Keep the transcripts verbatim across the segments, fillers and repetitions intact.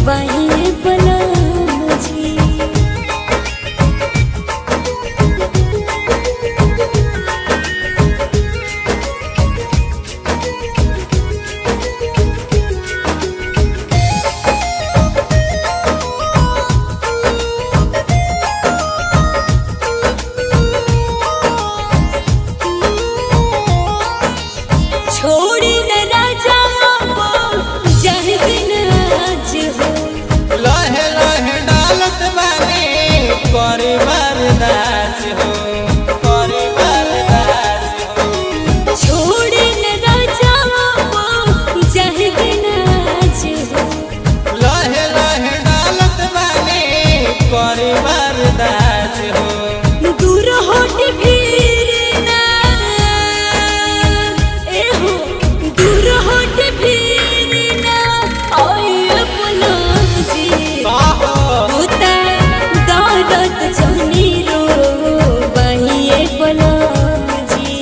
बाहिए बलम जी। छोड़ी न राजा लहे लहे डालत बानी परिवार नाच हो, परिवार नाच हो। छोड़ी न राजा नाच हो, लहे लहे डालत बानी परिवार नाच हो। दूर होट फिर ना ए हो, दूर होट फिर ना ओए बलम जी। होता दौलत जहनी रो बाहिए बलम जी।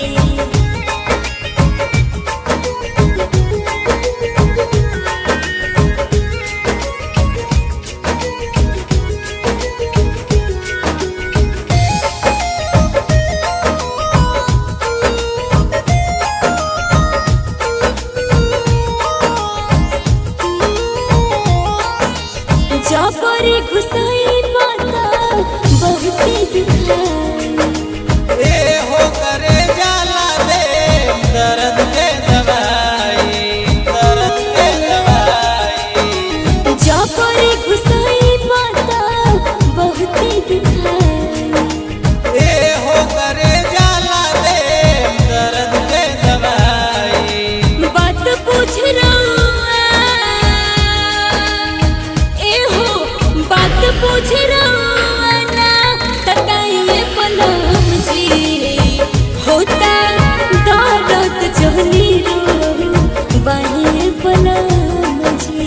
जापरी घुसाई माता बहुते दिखाई। ए हो करे जाला दे दर्द के दवाई, दर्द के दवाई। जापरी घुसाई माता बहुते दिखाई। ए हो करे जाला दे दर्द के दवाई। बात पूछ रहा बात पूछ रहा ना सताइए बलम जी। होता दौलत जहनी रो बाहिए बलम जी।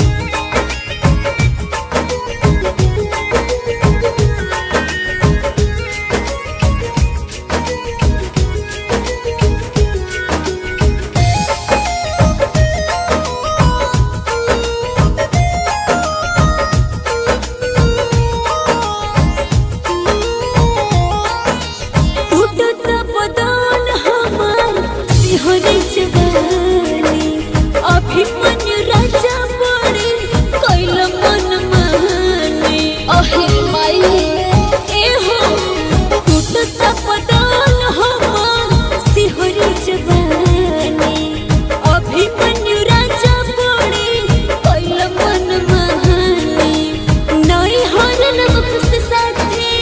अभिमन्यु राजा बड़े कैल मन माने। अहे माई ए हो टूटता बदन हमार सिहरी जवानी। अभिमन्यु राजा बड़े कैल मन माने। नई हरन मुख साथे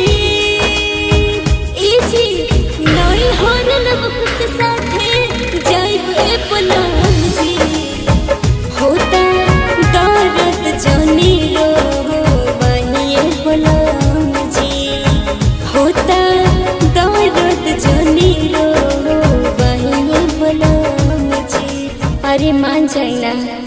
ई जी नई हरन मुख साथे जाइए बलम जी। होता दौलत जहनी रो बाहिए बलम जी। होता दौलत जहनी रो बाहिए बलम जी। अरे मान जाइना।